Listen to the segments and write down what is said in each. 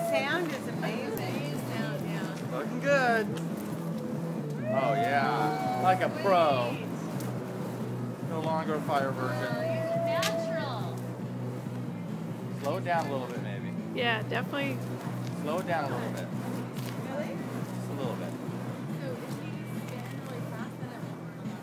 sound is amazing. Looking good. Oh yeah, like a pro. No longer a fire virgin. Natural. Slow it down a little bit, maybe. Yeah, definitely. Slow it down a little bit. Really? Just a little bit. So if you spin really fast, then it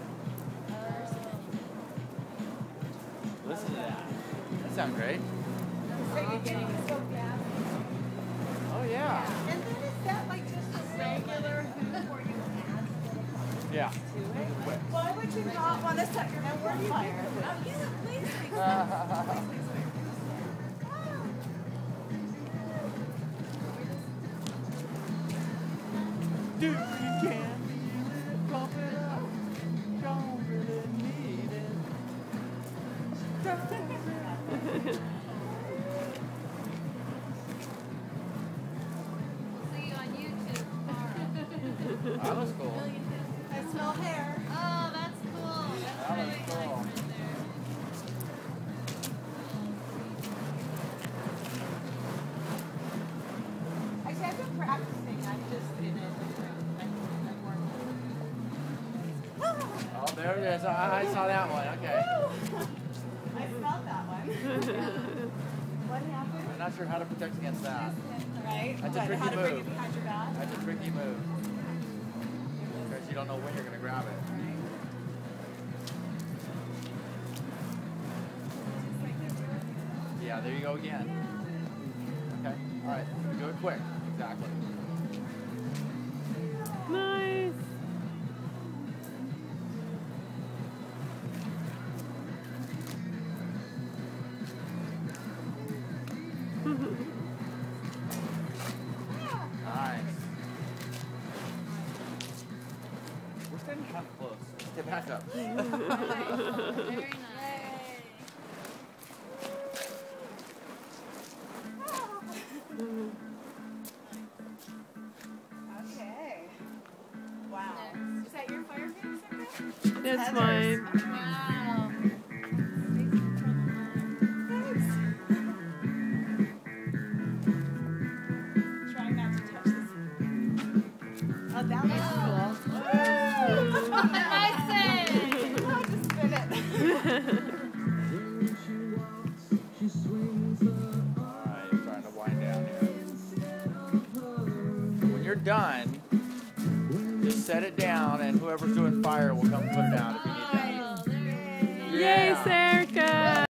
won't Listen to that. That sounds great. So you're getting so fast. Oh yeah. And then is that like just a regular hoop or you add Yeah. to it? Why would you not want to set your hoop on fire? Dude, you can feel it, pump it up. Don't really need it. see you on YouTube tomorrow. That was cool. I smell hair. Oh, that's cool. That's That was really cool. nice right there. Actually, I've been practicing. I'm just in it. I'm working. Oh, there it is. I saw that one. Okay. I smelled that one. What happened? I'm not sure how to protect against that. Right? That's a What, tricky how to bring move. it behind your back? That's a tricky move. Because you don't know when you're going to grab it. Yeah, there you go again. Okay. All right. Do it quick. Exactly. Nice. Nice. We're standing kind of close. Get back up. Very nice. Okay. Wow. Is that your fire pit? That's mine. Wow. Thanks. Trying not to touch this. Oh, that was cool. Nice save. I'll just spin it. Alright, I'm trying to wind down here. When you're done, just set it down and whoever's doing fire will come put it down if you need that. Oh, there it is. Yay, Yeah. Sarah.